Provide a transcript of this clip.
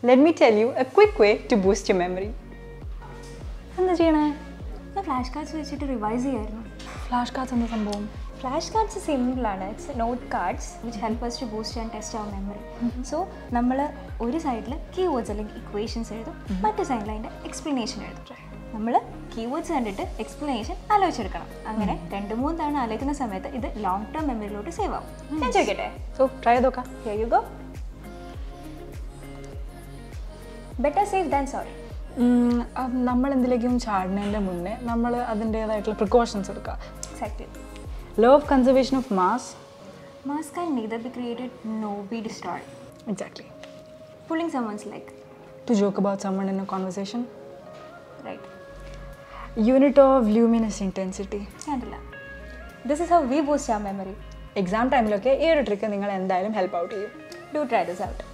Let me tell you a quick way to boost your memory. എന്താ ചെയ്യണേ? ഞാൻ flash cards വെച്ചിട്ട് revise ചെയ്യായിരുന്നു. ഫ്ലാഷ് കാർഡ്സ് എന്താ സംഭവം? ഫ്ലാഷ് കാർഡ്സ് സിമ്പിളാണ്. It's not cards which help us to boost and test our memory. So നമ്മൾ ഒരു സൈഡിൽ കീവേഡ്സ് അല്ലെങ്കിൽ ഇക്വേഷൻസ് എഴുതും, മറ്റു സൈഡിൽ അതിൻ്റെ എക്സ്പ്ലനേഷൻ എഴുതും. നമ്മൾ കീവേഡ്സ് കണ്ടിട്ട് എക്സ്പ്ലനേഷൻ ആലോചിച്ചെടുക്കണം. അങ്ങനെ 2-3 തവണ ആലോചിക്കുന്ന സമയത്ത് ഇത് ലോങ് ടേം മെമ്മറിയിലോട്ട് സേവ് ആവും. ഞാൻ ചോദിക്കട്ടെ? സോ ട്രൈ ചെയ്ത് നോക്കാം. Here you go. Better safe than sorry. നമ്മൾ എന്തിലേക്കും ചാടുന്നതിൻ്റെ മുന്നേ നമ്മൾ അതിൻ്റേതായിട്ടുള്ള പ്രിക്കോഷൻസ് എടുക്കുക. Exactly. Law of conservation of mass. Mass can neither be created nor be destroyed. Exactly. Pulling someone's leg. To joke about someone in a conversation. Right. Unit of luminous intensity. Candela. This is how we boost our memory. Exam ടൈമിലൊക്കെ ഈ ഒരു trick നിങ്ങൾ എന്തായാലും help out ചെയ്യും. Do try this out.